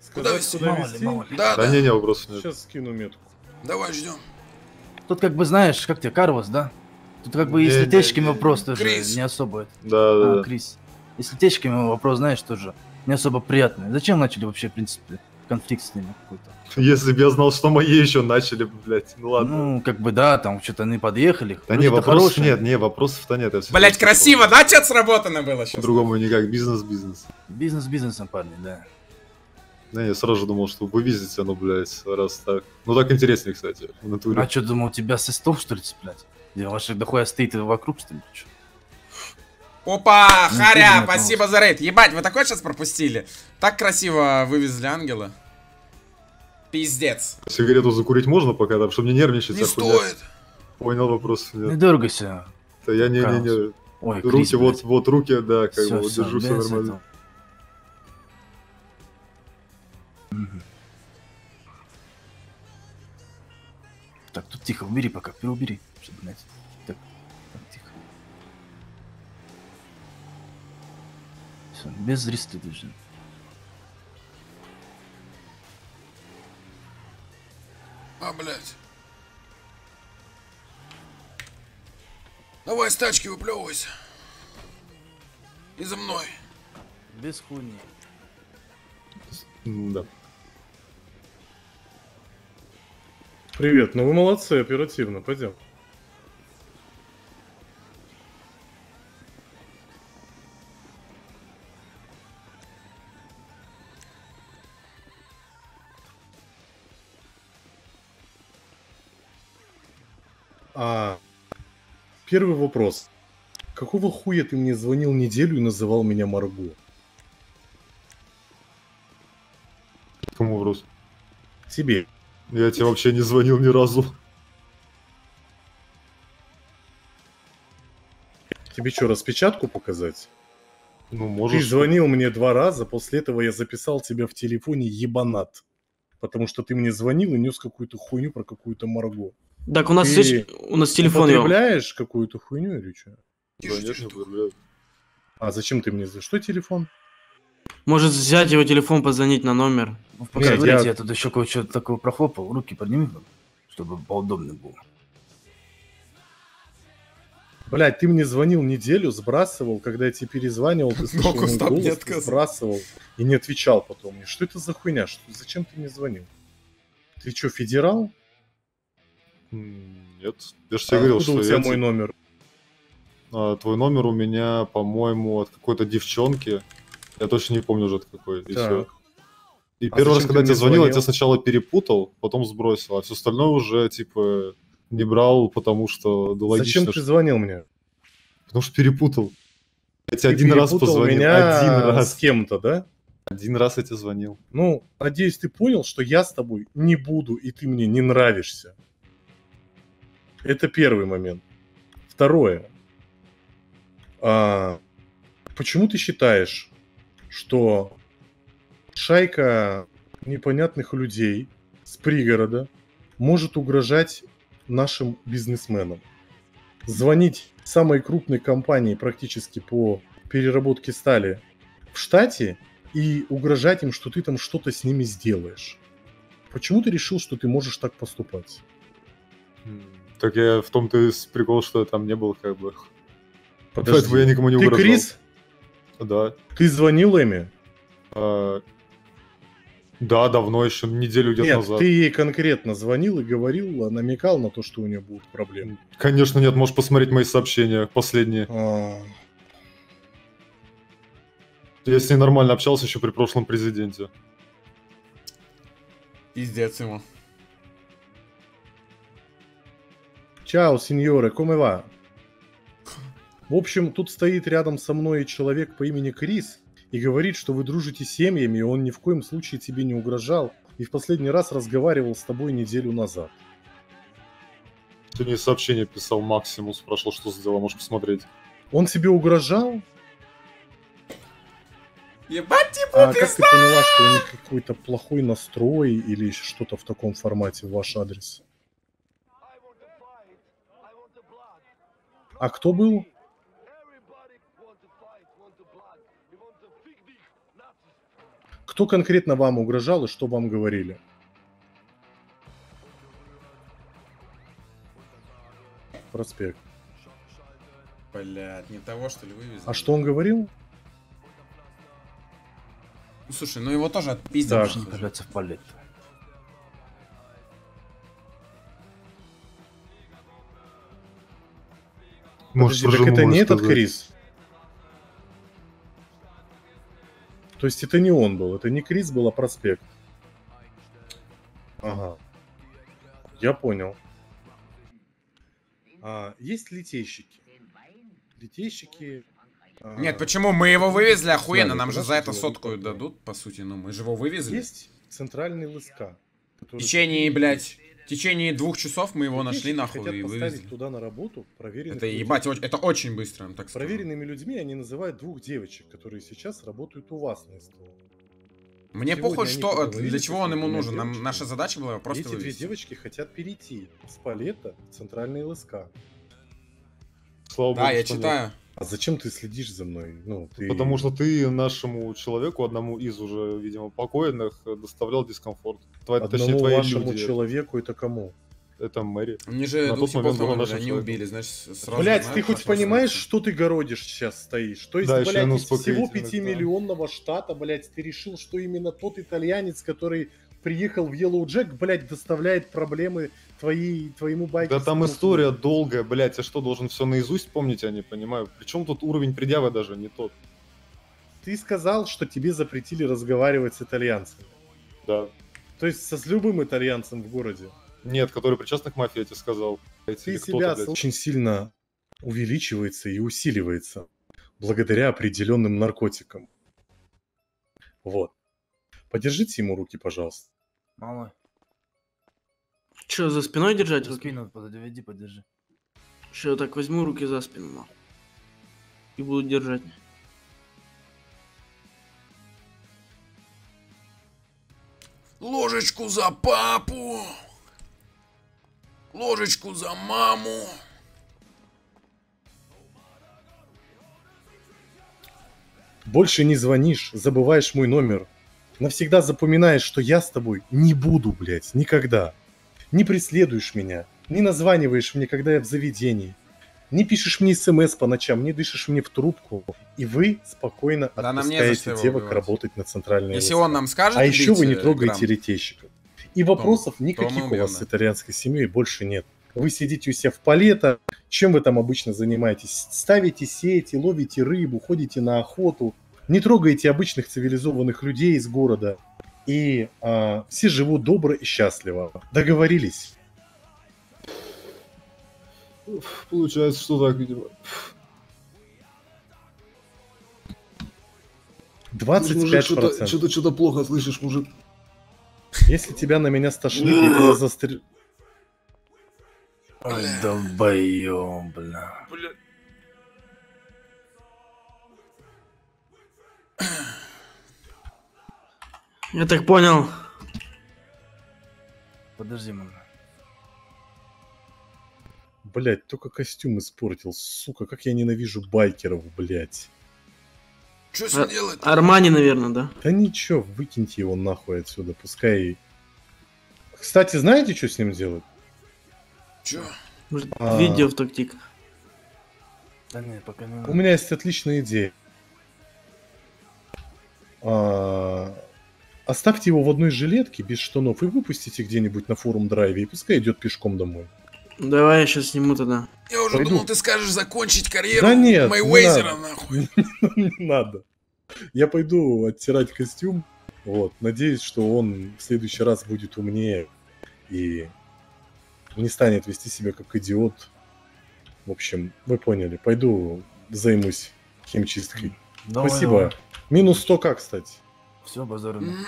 Куда Сказать, везти? куда Мало ли, везти? мало ли. Да, Да да. не, вопросов нет. Сейчас скину метку. Давай ждем. Тут как бы, знаешь, как тебе, Карвас, да? Тут как бы и с Не-не-не. летечками вопрос тоже Крис. не особо... Да. Крис. И с летечками вопрос, знаешь, тоже не особо приятный. Зачем начали вообще, в принципе, конфликт с ними какой-то? Если бы я знал, что мои еще начали, блядь, ну ладно. Ну, как бы, да, там что-то они подъехали. Да не, вроде-то вопросов хорошие. нет, не, вопросов-то нет. я всё Блять, просто красиво, помню. да, чё сработано было сейчас? По-другому никак, бизнес. Бизнес бизнесом, парни, да. Да, я сразу же думал, что вы везете, ну, блядь, раз так. Ну, так интереснее, кстати, в натуре. А что, думал, тебя со стол, что ли, цеплять? Где ваших дохуя стоит вокруг, что ли? Чё? Опа, Ну, Харя, ты спасибо за рейд. Ебать, вы такой сейчас пропустили? Так красиво вывезли ангела. Пиздец. Сигарету закурить можно пока, там, чтобы не нервничать? Не а хуйня? стоит. Понял, вопросов Не нет. дергайся. Да я не. Ой, Руки, Крис, блядь. вот руки, да, как Всё, бы, вот всё, держу, все без нормально. этого. Мгм. Так, тут тихо, убери пока, переубери, чтобы, знаете. Так, тихо. Все, без ресты даже. А, блядь. Давай с тачки выплевывайся. И за мной. Без хуйни. Да. Привет, ну вы молодцы, оперативно, пойдем. Первый вопрос. Какого хуя ты мне звонил неделю и называл меня Марго? Кому вопрос? Тебе. Я тебе вообще не звонил ни разу. Тебе что, распечатку показать? Ну, можешь. Ты звонил мне 2 раза, после этого я записал тебя в телефоне ебанат. Потому что ты мне звонил и нес какую-то хуйню про какую-то Марго. Так, у нас, Ты у нас телефон его. употребляешь какую-то хуйню или что? Да, нет, не употребляю. А зачем ты мне... Что телефон? Может взять его телефон, позвонить на номер. Ну, пока Нет, говорите, я- я тут еще кое-что такое прохлопал, руки подними, чтобы поудобнее было. Блядь, ты мне звонил неделю, сбрасывал, когда я тебе перезванивал, ты слышал Ногу мой стоп, не голос, ты отказывай. сбрасывал и не отвечал потом. мне. Что это за хуйня? Зачем ты мне звонил? Ты что, федерал? Нет. Я же тебе говорил, Откуда что у тебя я мой номер? твой номер у меня, по-моему, от какой-то девчонки. Я точно не помню уже от какой. И Так. всё. И А первый раз, зачем когда ты я тебе мне звонил, я звонил? тебя сначала перепутал, потом сбросил, а все остальное уже, типа, не брал, потому что да, логично, Зачем ты что- звонил мне? потому что перепутал. Я тебе Ты один раз перепутал позвонил. меня Один с раз. кем-то, да? Один раз я тебе звонил. Ну, надеюсь, ты понял, что я с тобой не буду, и ты мне не нравишься. Это первый момент. Второе. Почему ты считаешь, что шайка непонятных людей с пригорода может угрожать нашим бизнесменам? Звонить самой крупной компании практически по переработке стали в штате и угрожать им, что ты там что-то с ними сделаешь. Почему ты решил, что ты можешь так поступать? Так я в том-то и прикол, что я там не был, как бы. Подожди, Поэтому я никому не ты угрожал. Крис? Да. Ты звонил Эми? Да, давно еще, неделю где-то Нет, назад. ты ей конкретно звонил и говорил, намекал на то, что у нее будут проблемы. Конечно, нет, можешь посмотреть мои сообщения последние. Я с ней нормально общался еще при прошлом президенте. Пиздец ему. Чао, сеньоре, come va? В общем, тут стоит рядом со мной человек по имени Крис и говорит, что вы дружите семьями, и он ни в коем случае тебе не угрожал, и в последний раз разговаривал с тобой неделю назад. Ты мне сообщение писал, Максимус, спрашивал, что за дела, можешь посмотреть. Он тебе угрожал? Ебать, типа, А как ты поняла, что у них какой-то плохой настрой или что-то в таком формате в ваш адрес? А кто был? Кто конкретно вам угрожал и что вам говорили? Проспект. Блядь, не того, что ли, вывезли? А что он говорил? Ну, слушай, ну его тоже отпиздят. Так. Больше не появляться в палет. Подожди, так это не этот Крис? То есть это не он был, это не Крис был, а Проспект. Ага. Я понял. Есть литейщики. Литейщики... Нет, почему? Мы его вывезли охуенно, знали, нам же куда за это дело сотку не такое. дадут, по сути, ну мы же его вывезли. Есть центральный ЛСК. В течение, блядь, в течение 2 часов мы его нашли нахуй хотят и поставить вывезли. туда на работу проверенных Это людей. ебать, это очень быстро, так скажу. Проверенными людьми они называют 2 девочек, которые сейчас работают у вас на СТО. Мне Сегодня похуй, они что поговорили для с чего он этими ему двумя нужен. Нам девочками. наша задача была его И просто эти 2 вывести. девочки хотят перейти с палета в центральный ЛСК. Слава Да, богу, я что нет. читаю. А зачем ты следишь за мной? Ну, ты... Потому что ты нашему человеку, одному из уже, видимо, покойных, доставлял дискомфорт. Точнее, Одному твои вашему люди. человеку это кому? Это Мэри. Мне же На двух тот момент типов была там нашим они человеком. убили, значит, сразу Блять, знаю, ты хоть что понимаешь, случится. что ты городишь сейчас стоишь? То есть, Да, блядь, член из всего успокоительных, 5-миллионного штата, блядь, ты решил, что именно тот итальянец, который приехал в Yellow Jack, блядь, доставляет проблемы твоему байку. Да там история долгая, блядь, я что, должен все наизусть помнить, я не понимаю. Причем тут уровень предъявы даже не тот. Ты сказал, что тебе запретили разговаривать с итальянцами. Да. То есть с любым итальянцем в городе. Нет, который причастен к мафии, я тебе сказал. Ты Или себя кто-то, блядь. очень сильно увеличивается и усиливается благодаря определенным наркотикам. Вот. Подержите ему руки, пожалуйста. Малой, Че, за спиной держать за руки? спину подведи, подержи. Че, так возьму руки за спину, нахуй. И буду держать. Ложечку за папу! Ложечку за маму! Больше не звонишь, забываешь мой номер. Навсегда запоминаешь, что я с тобой не буду, блядь, никогда. Не преследуешь меня, не названиваешь мне, когда я в заведении. Не пишешь мне смс по ночам, не дышишь мне в трубку. И вы спокойно Да нам не за что отпускаете его девок убивать. работать на центральной Если ЛСК. он нам скажет, А еще вы не убить, трогаете грамм, ретейщиков. И вопросов мы никаких у убьем, вас да. с итальянской семьей больше нет. Вы сидите у себя в палета. Чем вы там обычно занимаетесь? Ставите сети, ловите рыбу, ходите на охоту. Не трогаете обычных цивилизованных людей из города. И все живут добро и счастливо. Договорились? Получается, что так, видимо. 25%. Что-то плохо слышишь, мужик. Если тебя на меня стошнит, я тебя застрелю. Ой, долбоёб, бля. Я так понял. Подожди, мама. Блять, только костюм испортил, сука, как я ненавижу байкеров, блять. Что с ним делать? Армани, наверное, да? Да ничего, выкиньте его нахуй отсюда, пускай... Кстати, знаете, что с ним делать? Чё? Может, А. видео в тактик. Да нет, пока не У надо. меня есть отличная идея. Оставьте его в одной жилетке, без штанов, и выпустите где-нибудь на форум-драйве, и пускай идет пешком домой. Давай я сейчас сниму тогда. Я уже Пойду. думал, ты скажешь закончить карьеру Да нет, не Мэйвезера, надо. нахуй. Не надо. Я пойду оттирать костюм. Вот. Надеюсь, что он в следующий раз будет умнее и не станет вести себя как идиот. В общем, вы поняли. Пойду займусь химчисткой. Давай, Спасибо. давай. Минус 100 как, кстати? Все, базару. М.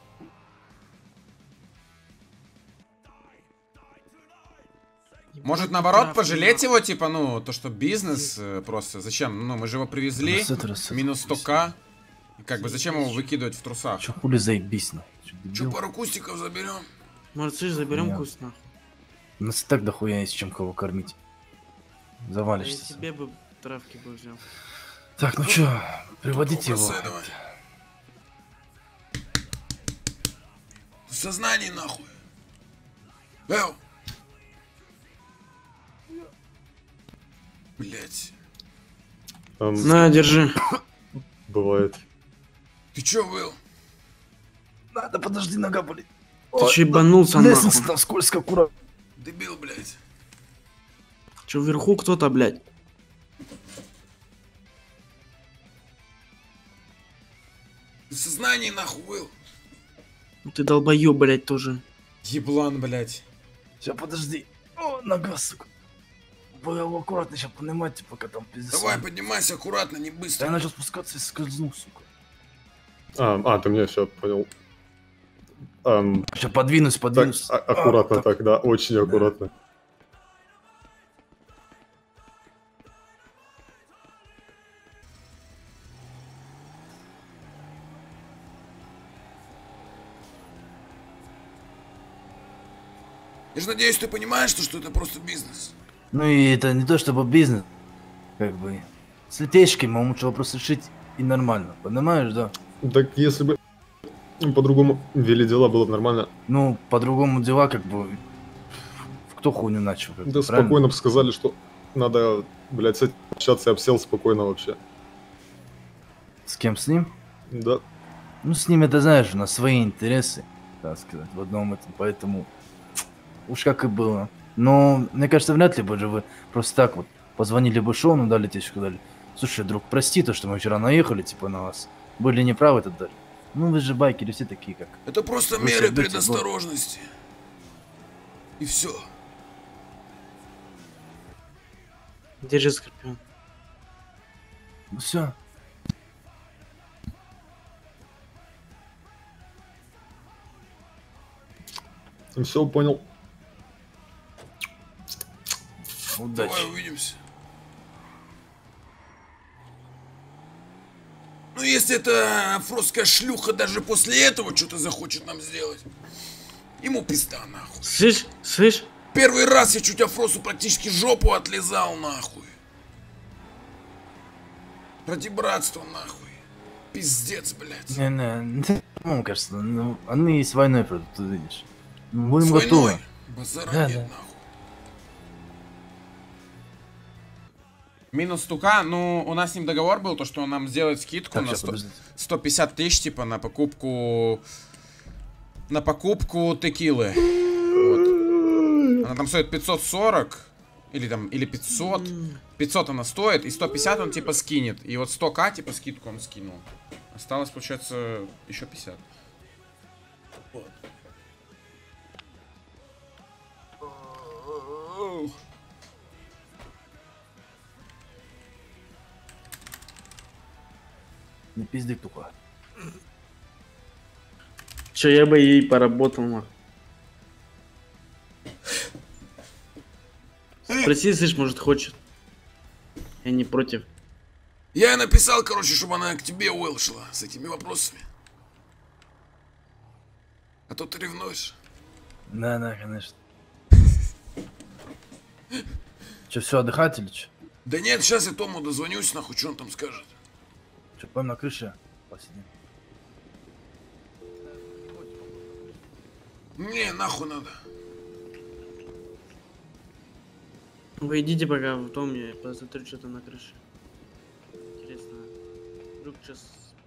Может, наоборот, пожалеть его, типа, ну, то, что бизнес просто. Зачем? Ну, мы же его привезли. Минус 100к. И как бы зачем его выкидывать в трусах? Че хули заебись, нахуй? Чё, Че, дебил? пару кустиков заберем? Может, слышь, заберем Нет. куст, нахуй. У нас и так дохуя есть чем кого кормить. Я Завалишься. сам. себе бы травки бы взял. Так, ну чё, приводите его. Колбасы давай. сознании, нахуй. Эу. Блять. На, держи. Бывает. Ты чё, Will? Надо, подожди, нога болит. Ты че ебанулся, Лестница нахуй? там скользко, аккуратно. Дебил, блять. Че, вверху кто-то, блядь? Ты в сознании, нахуй, Will. Ну ты долбоёб, блядь, тоже. Еблан, блять. Сейчас, подожди. О, нога, сука. Вы его аккуратно сейчас поднимайте, пока там пиздец. Давай, поднимайся аккуратно, не Да быстро. я начал спускаться и скользнул, сука. Ты меня все понял. Сейчас подвинусь, Так, подвинусь. аккуратно так. так, да, очень аккуратно. Я же надеюсь, ты понимаешь, что это просто бизнес. Ну и это не то чтобы бизнес. Как бы. С летечкой мы лучше вопрос решить и нормально. Понимаешь, да? Так если бы по-другому вели дела, было бы нормально. Ну, по-другому дела, как бы. Кто хуйню начал? Как бы, Да правильно? спокойно бы сказали, что надо, блядь, с этим общаться и обсел спокойно вообще. С кем с ним? Да. Ну, с ним, это знаешь, у нас свои интересы, так сказать, в одном этом, поэтому уж как и было. Но, мне кажется, вряд ли бы же вы просто так вот позвонили бы Шону, дали течку, дали. Слушай, друг, прости то, что мы вчера наехали, типа, на вас. Были неправы тогда. Дали. Ну, вы же байкеры все такие, как. Это просто Вы меры сердитесь, предосторожности. И все. Держи, Скорпион. Ну, все. Все понял. Удачи. Давай увидимся. Ну, если эта афросская шлюха даже после этого что-то захочет нам сделать, ему пизда, нахуй. Слышь, слышь? Первый раз я чуть афросу практически жопу отлизал, нахуй. Ради братства, нахуй. Пиздец, блядь. Не, ну, кажется, ну, они с войной придут, ты видишь. Ну, будем С готовы. войной. Базара Да, нет, да. нахуй. Минус стука, ну, у нас с ним договор был, то, что он нам сделает скидку Так, на сейчас, 100 подождите. 150 тысяч, типа, на покупку текилы. Вот. Она там стоит 540, или 500. 500 она стоит, и 150 он, типа, скинет. И вот 100к, типа, скидку он скинул. Осталось, получается, еще 50. Вот. Не пизди только. Че, я бы ей поработал, нахуй. Спроси, слышь, может, хочет. Я не против. Я написал, короче, чтобы она к тебе, Уилл, шла с этими вопросами. А то ты ревнуешь. Да, конечно. Че, все, отдыхать или че? Да нет, сейчас я Тому дозвонюсь, нахуй, что он там скажет. Че, пойдем на крыше посидим? Не, нахуй надо. Вы идите пока в том, я посмотрю что-то на крыше. Интересно. Вдруг сейчас...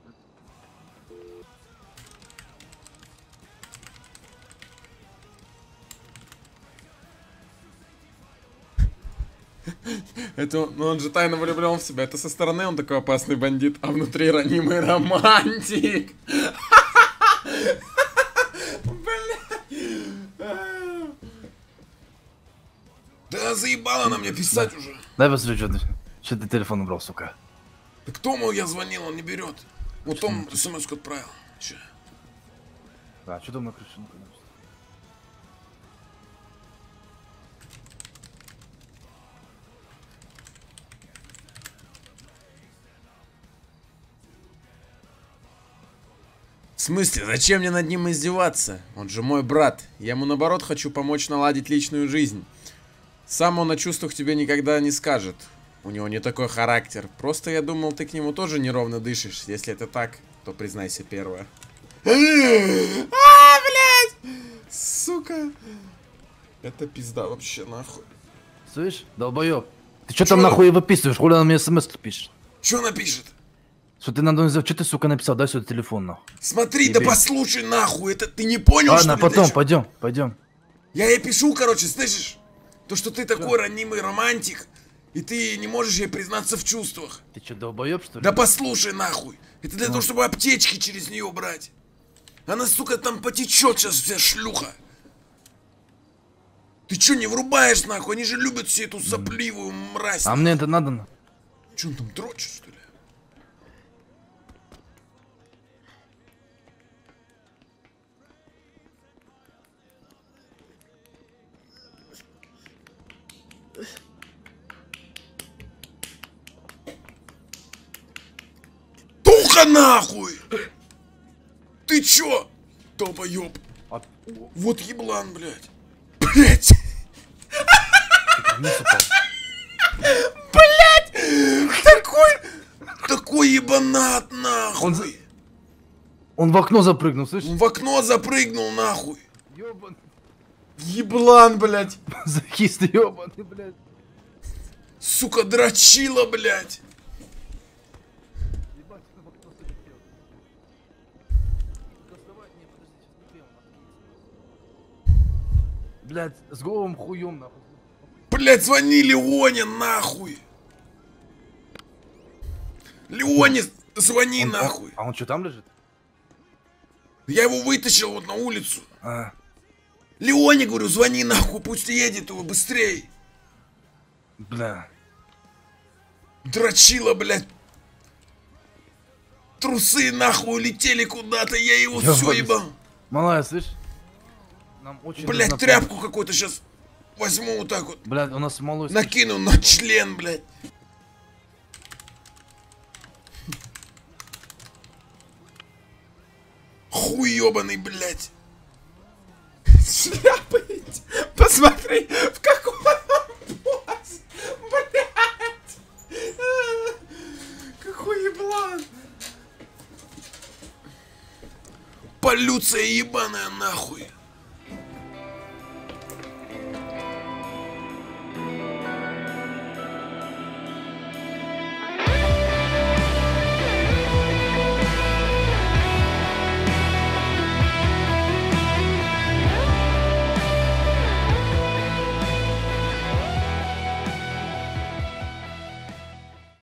Это, ну он же тайно влюблен в себя. Это со стороны он такой опасный бандит, а внутри ранимый романтик. Да заебала она мне писать уже. Дай посмотрю, что ты телефон убрал, сука. Да к Тому я звонил, он не берет. Вот Том смс-ку отправил. Че? Да, что там на крыше? Ну, конечно. В смысле, зачем мне над ним издеваться? Он же мой брат. Я ему наоборот хочу помочь наладить личную жизнь. Сам он о чувствах тебе никогда не скажет. У него не такой характер. Просто я думал, ты к нему тоже неровно дышишь. Если это так, то признайся первое. А, блядь! Это пизда вообще, нахуй. Слышь, долбоёб. Ты чё там нахуй выписываешь? Хули он мне смс пишет? Что напишет? Что ты надо сделать? Что ты, сука, написал? Дай сюда телефон, нахуй. Смотри, Тебе. да послушай, нахуй, это ты не понял, Ладно, что ли? потом, ты чё? пойдем. Я ей пишу, короче, слышишь? То, что ты такой ранимый романтик, и ты не можешь ей признаться в чувствах. Ты чё, долбоёб, что ли? Да послушай, нахуй. Это для того, чтобы аптечки через нее брать. Она, сука, там потечет сейчас вся шлюха. Ты чё не врубаешь, нахуй? Они же любят все эту сопливую мразь. А мне это надо? Чё он там дрочит, что ли? Туха нахуй! Ты чё? Долбоёб. А- Вот еблан, блядь. Блядь. Вниз упал. Такой ебанат, нахуй. Он в окно запрыгнул, слышишь? Он в окно запрыгнул, нахуй. Ёбаный. Еблан, блядь. Захист ёбаный, блядь. Сука, дрочила, блядь. Ебать, он в окно залетел. Доставай, не, подожди, сейчас не пьем, нахуй. Блядь, с голым хуем, нахуй. Блядь, звони Леоне, нахуй. Леоне, звони, нахуй. А он что, там лежит? Я его вытащил вот на улицу. А, Леоне, говорю, звони, нахуй, пусть едет его быстрей. бля. Дрочила, блядь. Трусы, нахуй, улетели куда-то, я его Ёбаный. все ебал. Малая, слышь? Нам очень Блядь, нужна тряпку какую-то сейчас возьму вот так вот. помощь. Блядь, у нас малой... Накину на член, блядь. Хуй ебаный, блядь. Шляпаете. Посмотри, в каком он позе. Блядь. Какой еблан. Полюция ебаная, нахуй.